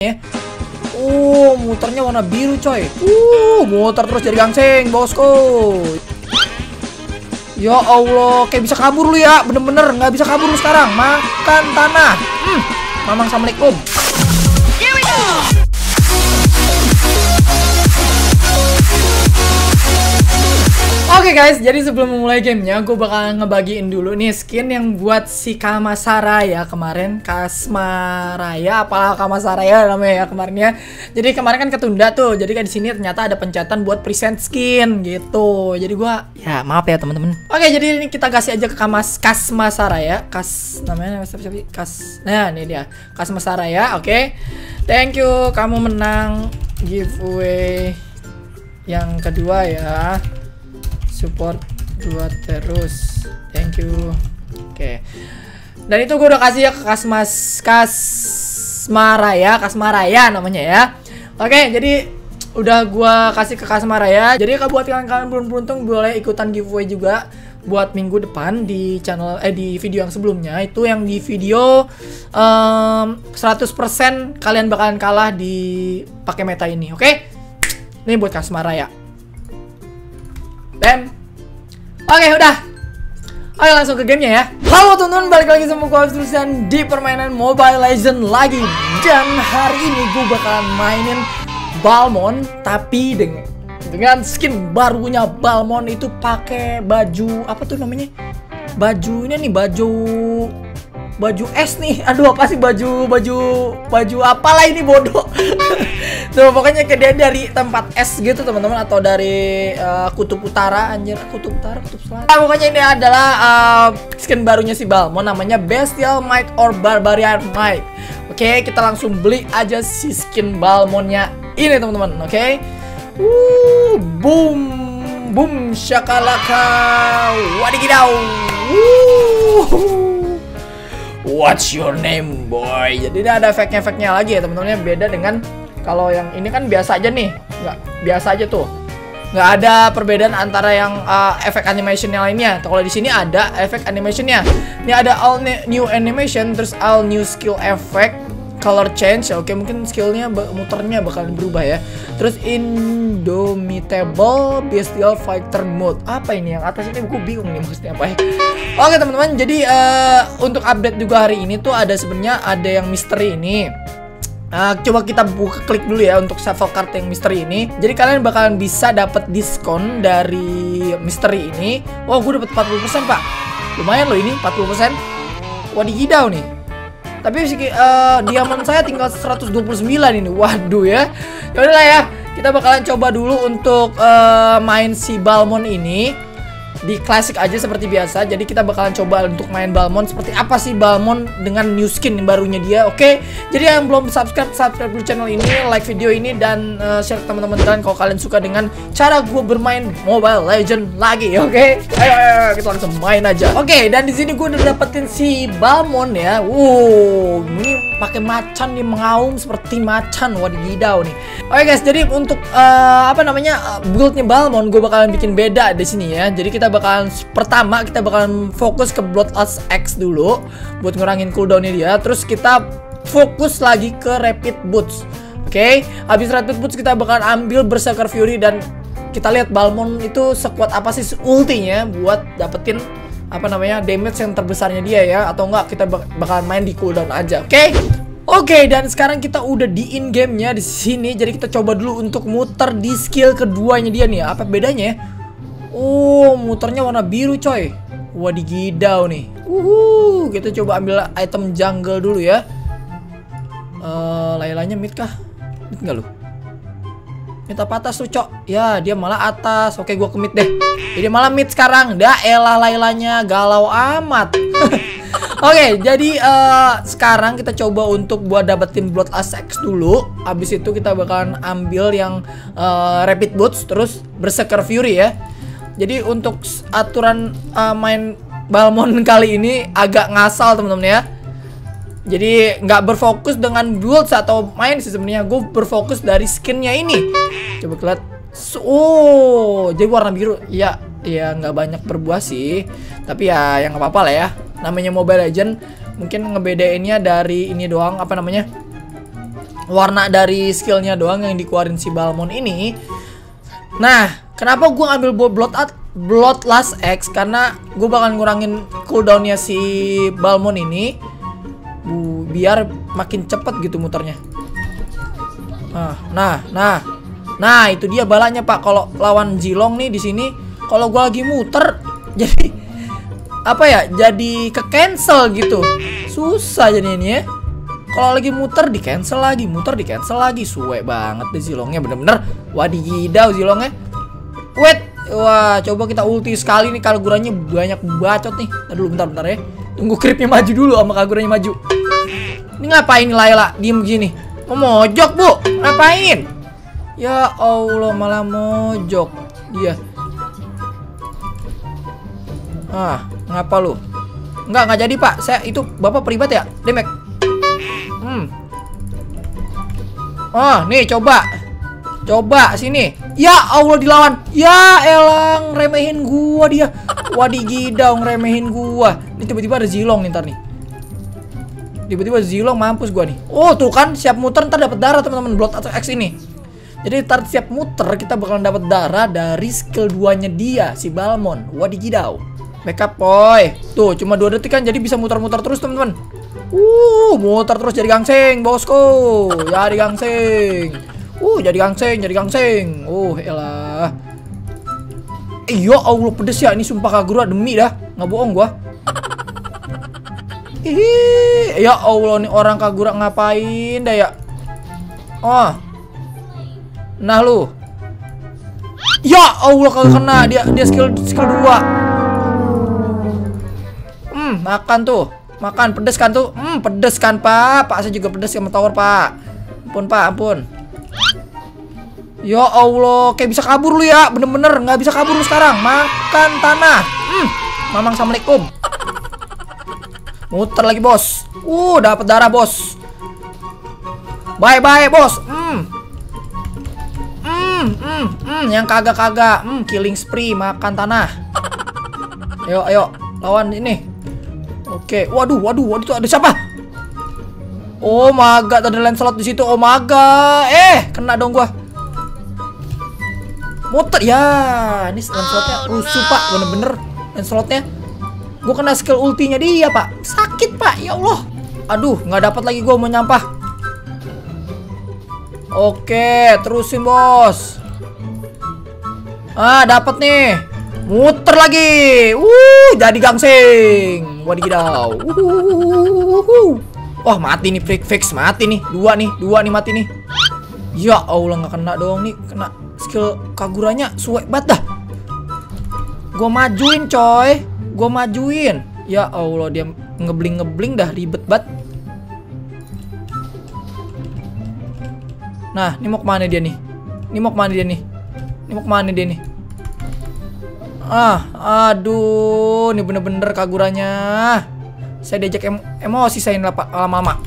Muternya warna biru coy. Muter terus jadi gangsing bosku. Ya Allah, kayak bisa kabur lu ya. Bener-bener nggak bisa kabur lu sekarang. Makan tanah. Mamang assalamualaikum. Oke guys, jadi sebelum memulai gamenya, gue bakal ngebagiin dulu nih skin yang buat si Kamasaraya kemarin. Kasmaraya, apalah Kamasaraya namanya ya kemarinnya. Jadi kemarin kan ketunda tuh, jadi kan di sini ternyata ada pencatan buat present skin gitu. Jadi gue, ya maaf ya teman-teman. Oke, jadi ini kita kasih aja ke Kasmasaraya. Namanya siapa? Nah ini dia, Kasmasaraya. Oke, thank you, kamu menang giveaway yang kedua ya. Support gua terus, thank you. Oke. Dan itu gue udah kasih ya ke Kasmaraya namanya ya. Oke, jadi udah gua kasih ke Kasmaraya. Jadi buat kalian belum beruntung boleh ikutan giveaway juga buat minggu depan di channel di video yang sebelumnya. Itu yang di video 100% kalian bakalan kalah di pakai meta ini, oke? Ini buat Kasmaraya. Bam. Oke, udah. Oke, langsung ke gamenya ya. Halo teman-teman, balik lagi sama gue Abstrusan di permainan Mobile Legends lagi. Dan hari ini gue bakalan mainin Balmond, tapi dengan skin barunya Balmond itu pakai baju apa tuh namanya? Baju ini nih, baju es nih. Aduh, apa sih baju apalah ini bodoh. Tuh pokoknya dia dari tempat es gitu teman-teman, atau dari kutub utara, anjir, kutub utara, kutub selatan. Nah, pokoknya ini adalah skin barunya si Balmond, namanya Bestial Might or Barbarian Might. Oke, kita langsung beli aja si skin Balmondnya ini teman-teman. Oke. Boom shakalaka. Wadigidaw. What's your name, boy? Jadi dia ada efeknya lagi ya teman-teman. Beda dengan kalau yang ini kan biasa aja nih, nggak biasa aja tuh, nggak ada perbedaan antara yang efek animationnya lainnya. Kalau di sini ada efek animationnya. Ini ada all new animation, terus all new skill effect, color change. Oke, mungkin skillnya muternya bakalan berubah ya. Terus Indomitable Bestial Fighter Mode. Apa ini yang atas ini? Gue bingung nih maksudnya apa ya. Oke teman-teman, jadi untuk update juga hari ini tuh sebenarnya ada yang misteri ini. Coba kita klik dulu ya untuk shuffle card yang misteri ini. Jadi kalian bakalan bisa dapat diskon dari misteri ini. Wow, gue dapat 40% pak. Lumayan loh ini 40%. Wadigidaw nih. Tapi diamond saya tinggal 129 ini. Waduh ya. Yaudah lah ya. Kita bakalan coba dulu untuk main si Balmond ini di classic aja seperti biasa. Jadi kita bakalan coba untuk main Balmond seperti apa sih Balmond dengan new skin barunya dia. Oke. Jadi yang belum subscribe dulu channel ini, like video ini, dan share ke teman-teman kalian kalau kalian suka dengan cara gue bermain Mobile Legends lagi. Oke. Ayo kita langsung main aja. Oke, dan di sini gue udah dapetin si Balmond ya. Ini pakai macan nih, mengaum seperti macan. Wadidaw nih. Oke guys, jadi untuk buildnya Balmond gue bakalan bikin beda di sini ya. Jadi kita bakalan fokus ke Bloodlust X dulu buat ngurangin cooldownnya dia. Terus kita fokus lagi ke Rapid Boots. Oke, habis Rapid Boots kita bakalan ambil Berserker Fury, dan kita lihat Balmond itu sekuat apa sih ultinya buat dapetin damage yang terbesarnya dia ya, atau enggak kita bakalan main di cooldown aja. Oke, dan sekarang kita udah di in game-nya di sini. Jadi kita coba dulu untuk muter di skill keduanya dia nih. Apa bedanya ya? Muternya warna biru coy. Wadigidaw nih. Kita coba ambil item jungle dulu ya. Lailanya mid kah? Mid nggak lu? Mid apa atas tuh cok? Ya dia malah atas. Oke, gua ke mid deh. Dia malah mid sekarang. Dah elah Lailanya galau amat. Oke, jadi sekarang kita coba untuk buat dapetin Bloodlust X dulu. Habis itu kita bakalan ambil yang Rapid Boots, terus Berserker Fury ya. Jadi untuk aturan main Balmond kali ini agak ngasal teman-teman ya. Jadi nggak berfokus dengan builds atau main sih sebenarnya. Gue berfokus dari skinnya ini. Coba lihat. Jadi warna biru. Ya nggak banyak berbuah sih. Tapi ya yang nggak apa-apa lah ya. Namanya Mobile Legends. Mungkin ngebedainnya dari ini doang, warna dari skillnya doang yang dikeluarin si Balmond ini. Nah, kenapa gue ngambil Bloodlust X? Karena gue bakal ngurangin cooldownnya si Balmond ini, biar makin cepet gitu muternya. Nah, itu dia balanya Pak. Kalau lawan Zilong nih di sini, kalau gue lagi muter, jadi apa ya? Jadi ke cancel gitu. Susah jadinya ini ya. Kalau lagi muter di cancel lagi, suwe banget deh Zilongnya bener-bener. Wadidau Zilongnya. Wait, wah coba kita ulti sekali nih. Kaguranya banyak bacot nih. Tadi dulu bentar ya. Tunggu creepnya maju dulu sama Kaguranya maju. Ini ngapain Layla? Diem begini. Mau mojok bu? Ngapain? Ya Allah malah mojok dia. Ngapa lu? Nggak jadi Pak. Saya itu Bapak pribadi ya, Demek. Nih coba sini. Ya Allah dilawan. Ya elang, remehin gua dia. Wadidau remehin gua. Ini tiba-tiba ada Zilong nih ntar nih. Tiba-tiba Zilong mampus gua nih. Oh tuh kan siap muter ntar dapat darah teman-teman Bloodlust X ini. Jadi ntar siap muter kita bakalan dapat darah dari skill 2-nya dia si Balmond. Wadidau. Backup boy. Tuh cuma 2 detik kan jadi bisa muter-muter terus teman-teman. Muter terus jadi gangsing bosku. Jadi gangsing. Jadi gangsing. Elah. Ya Allah pedes ya ini sumpah Kagura demi dah. Nggak bohong gua. Ya Allah nih orang Kagura ngapain dah ya. Nah lu. Ya Allah kagak kena dia skill 2. Makan tuh. Makan pedes kan tuh. Pedes kan Pak. Pak saya juga pedes sama tower Pak. Ampun Pak, ampun. Ya Allah, kayak bisa kabur lu ya. Bener-bener nggak bisa kabur lu sekarang. Makan tanah. Mamang assalamualaikum. Muter lagi bos. Dapat darah bos. Bye bos. Yang kagak. Killing spree makan tanah. Ayo lawan ini. Oke, waduh itu ada siapa? Oh my god, ada Lancelot di situ. Oh my god. Kena dong gua. Muter ya. Ini Lancelotnya rusuh Pak, bener-bener Lancelotnya. Gua kena skill ultinya dia Pak. Sakit Pak, ya Allah. Aduh, nggak dapat lagi gua mau nyampah. Oke, terusin bos. Dapat nih. Muter lagi. Jadi gangsing. Wadidau. Wah, mati nih fix mati nih. Dua nih mati nih. Ya Allah nggak kena dong nih. Kena skill Kaguranya suwe banget dah. Gua majuin coy. Ya Allah dia ngebling dah ribet banget. Nah, ini mau kemana dia nih? Aduh, ini bener-bener Kaguranya. Saya diajak emosi saya lama-lama.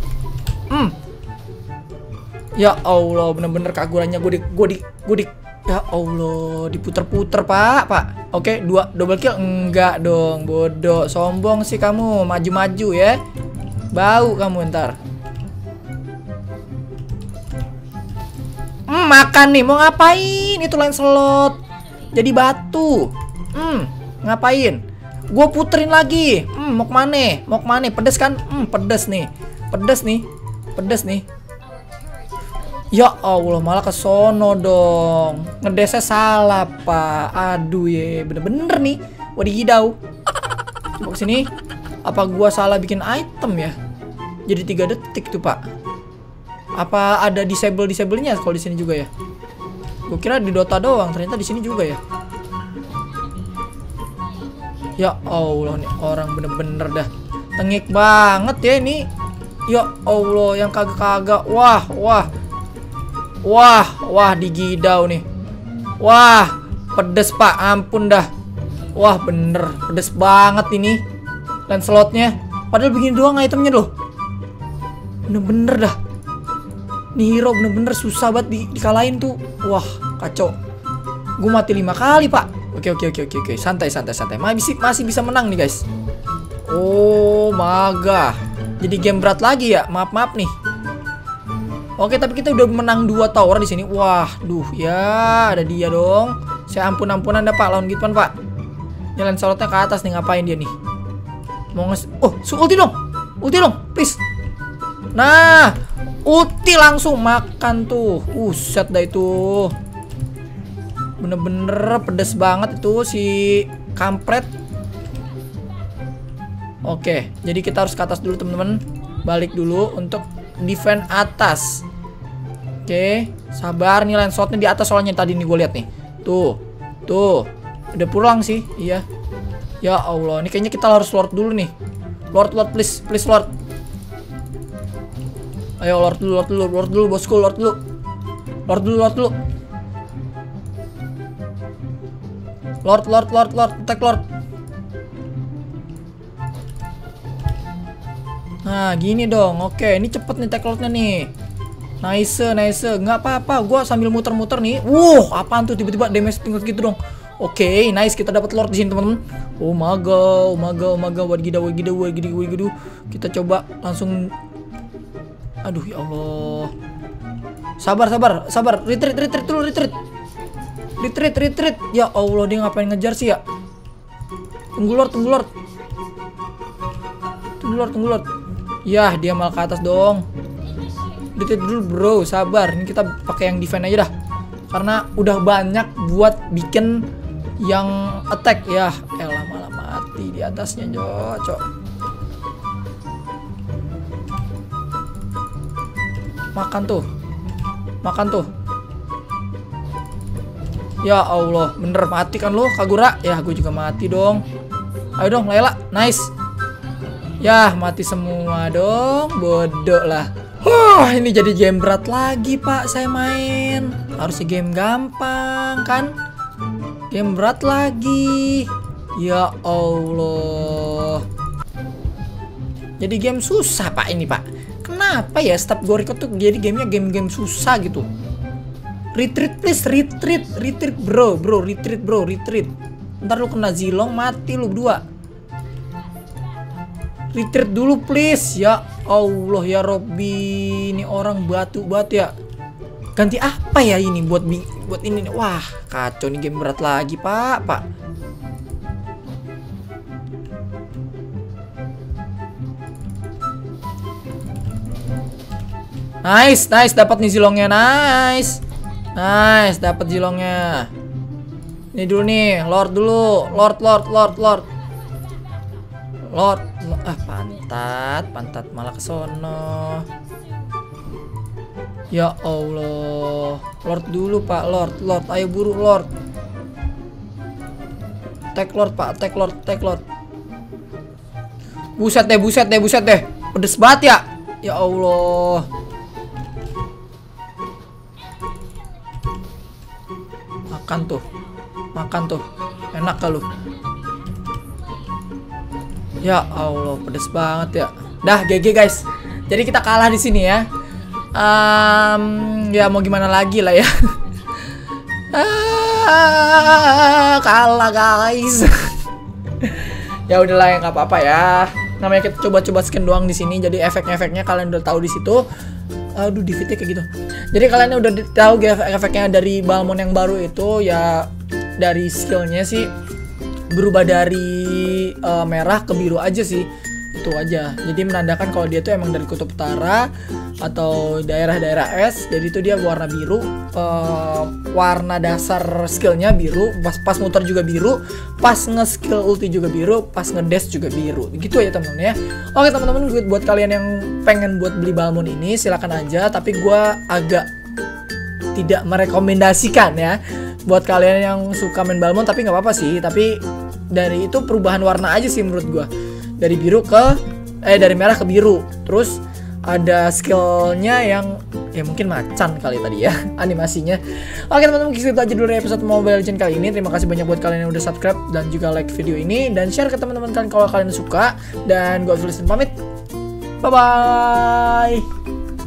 Ya Allah, bener-bener Kaguranya gue di ya Allah, diputer-puter Pak. Oke, double kill enggak dong, bodoh, sombong sih kamu, maju-maju ya. Bau kamu ntar. Makan nih, mau ngapain? Itu Lancelot jadi batu. Ngapain? Gue puterin lagi. Mau kemana? Pedes kan? Pedes nih. Ya Allah, malah ke sono dong. Ngedesnya salah Pak. Aduh ye, bener-bener nih. Wadidau. Coba kesini. Apa gua salah bikin item ya? Jadi 3 detik tuh Pak. Apa ada disable-nya kalau di sini juga ya? Gue kira di Dota doang, ternyata di sini juga ya. Ya Allah, nih orang bener-bener dah tengik banget ya ini. Ya Allah, yang kagak-kagak. Wah, digidau nih. Wah, pedes Pak, ampun dah. Wah, bener pedes banget ini Lancelotnya. Padahal begini doang itemnya loh. Bener-bener dah. Nih hero bener-bener susah banget dikalahin tuh. Wah, kacau. Gue mati 5 kali Pak. Oke. Santai. Masih bisa menang nih guys. Oh maga. Jadi game berat lagi ya. Maaf nih. Oke, tapi kita udah menang 2 tower di sini. Wah, duh ya, ada dia dong. Saya ampun-ampunan dah Pak, lawan gituan Pak. Jalan sorotnya ke atas nih, ngapain dia nih? Mau ulti dong. Ulti dong, please. Nah, ulti langsung makan tuh. Set dah itu. Bener-bener pedes banget itu si kampret. Oke, jadi kita harus ke atas dulu teman-teman. Balik dulu untuk defend atas. Oke, sabar nih, landshotnya di atas soalnya tadi nih gue lihat nih. Tuh, udah pulang sih, iya. Ya Allah, ini kayaknya kita harus lord dulu nih. Lord, please lord. Ayo lord dulu bosku, lord dulu. Lord, attack lord. Nah, gini dong. Oke, ini cepet nih attack lordnya nih. Nice. Nggak apa-apa, gue sambil muter-muter nih. Apaan tuh tiba-tiba damage tinggal gitu dong. Oke, nice, kita dapat lord di sini teman-teman. Oh my god, wagidu. Kita coba langsung. Aduh ya Allah. Sabar. Retreat dulu. Retreat. Ya Allah, dia ngapain ngejar sih ya? Tunggu lord. Yah, dia malah ke atas dong. Retreat dulu bro, sabar. Ini kita pakai yang defend aja dah. Karena udah banyak buat bikin yang attack ya. Elah, malah mati di atasnya, cok. Makan tuh. Ya Allah, bener mati kan lo, Kagura? Ya, gue juga mati dong. Ayo dong, Layla, nice. Ya, mati semua dong, bodoh lah. Ini jadi game berat lagi Pak, saya main. Harusnya game gampang kan? Game berat lagi. Ya Allah. Jadi game susah Pak ini Pak. Kenapa ya setiap gue record tuh jadi gamenya game-game susah gitu. Retreat please, retreat bro, retreat. Ntar lu kena zilong, mati lu berdua. Retreat dulu please. Ya Allah ya Robbi, ini orang batu ya. Ganti apa ya ini buat ini nih. Wah, kacau nih, game berat lagi Pak. Nice, dapat nih zilongnya, nice, dapat zilongnya. Ini dulu nih, lord dulu, lord. Pantat malah kesono. Ya Allah, lord dulu Pak, lord, ayo buru lord. Attack lord Pak, attack lord. Buset deh, pedes banget ya. Ya Allah. Makan tuh, enak kalau. Ya Allah, pedes banget ya. Dah GG guys. Jadi kita kalah di sini ya. Ya mau gimana lagi lah ya. Kalah guys. Ya udahlah, ya nggak apa-apa ya. Namanya kita coba-coba skin doang di sini. Jadi efek-efeknya kalian udah tahu di situ. Aduh, divitnya kayak gitu. Jadi kalian udah tahu efeknya dari Balmond yang baru itu ya. Dari skillnya sih berubah dari merah ke biru aja sih, itu aja. Jadi menandakan kalau dia tuh emang dari kutub utara atau daerah-daerah es. Jadi itu dia warna biru, warna dasar skillnya biru, pas muter juga biru, pas nge-skill ulti juga biru, pas nge-dash juga biru. Gitu ya teman-teman ya. Oke teman-teman, buat kalian yang pengen buat beli Balmond ini silakan aja, tapi gue agak tidak merekomendasikan ya buat kalian yang suka main Balmond. Tapi nggak apa-apa sih, tapi dari itu perubahan warna aja sih menurut gua, dari biru ke dari merah ke biru. Terus ada skillnya yang ya mungkin macan kali tadi ya animasinya. Oke teman-teman, gitu aja dulu episode Mobile Legends kali ini. Terima kasih banyak buat kalian yang udah subscribe dan juga like video ini, dan share ke teman-teman kalian kalau kalian suka. Dan gua Zulisten pamit, bye bye.